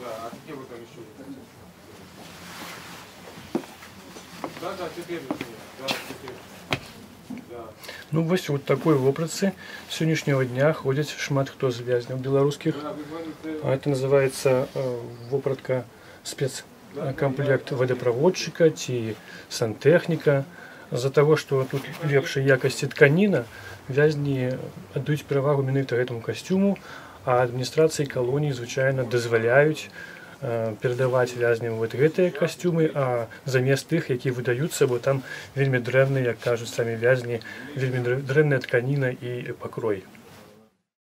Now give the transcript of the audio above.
Да, а где вы там еще? Да, теперь. Да, теперь. Да. Ну вось вот такой вопратцы сённяшняга дня ходзяць шмат хто з вязняў беларускіх. Это называется вопратка спецкомплект водопроводчика ці сантехніка. З-за того, што тут лепшай якасці тканіна, вязні аддаюць перавагу менавіта гэтаму касцюму, а адміністрацыі калоній звычайна дазваляюць перадаваць вязням вот гэтыя касцюмы, а замест тых, які выдаюцца, бо там вельмі дрэнныя, як кажуць самі вязні, вельмі дрэнная тканіна і пакрой.